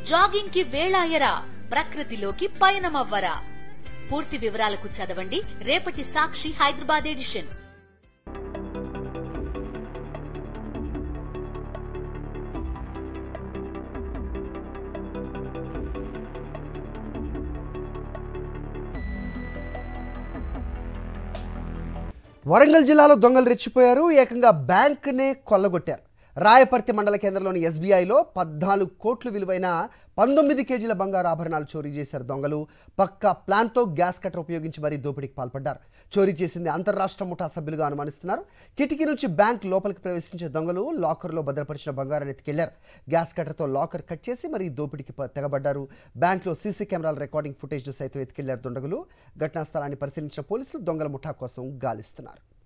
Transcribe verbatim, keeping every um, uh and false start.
Jogging కి వేళాయరా, ప్రకృతిలోకి పయనమవ్వరా. పూర్తి వివరాలకు చదవండి రేపటి సాక్షి హైదరాబాద్ ఎడిషన్. వరంగల్ జిల్లాలో దొంగలు రెచ్చిపోయారు. ఏకంగా బ్యాంకునే కొల్లగొట్టారు. రాయపర్తి మండల కేంద్రంలోని ఎస్బీఐలో పద్నాలుగు కోట్ల విలువైన పంతొమ్మిది కేజీల బంగారు ఆభరణాలు చోరీ చేశారు దొంగలు. పక్కా ప్లాన్తో గ్యాస్ కటర్ ఉపయోగించి మరీ దోపిడీకి పాల్పడ్డారు. చోరీ చేసింది అంతర్రాష్ట్ర ముఠా సభ్యులుగా అనుమానిస్తున్నారు. కిటికీ నుంచి బ్యాంక్ లోపలికి ప్రవేశించే దొంగలు లాకర్లో భద్రపరిచిన బంగారాన్ని ఎత్తుకెళ్లారు. గ్యాస్ కటర్తో లాకర్ కట్ చేసి మరీ దోపిడీకి తెగబడ్డారు. బ్యాంక్లో సీసీ కెమెరాల రికార్డింగ్ ఫుటేజ్ సైతం ఎత్తుకెళ్లారు దుండగులు. ఘటనా స్థలాన్ని పరిశీలించిన పోలీసులు దొంగల ముఠా కోసం గాలిస్తున్నారు.